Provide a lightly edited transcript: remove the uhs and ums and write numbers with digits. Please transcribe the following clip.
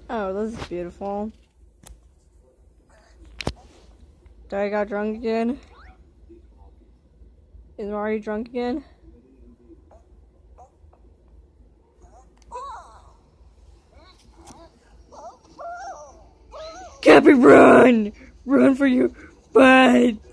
Oh, this is beautiful. Did I got drunk again? Is Mari drunk again? Cappy, run! Run for your butt!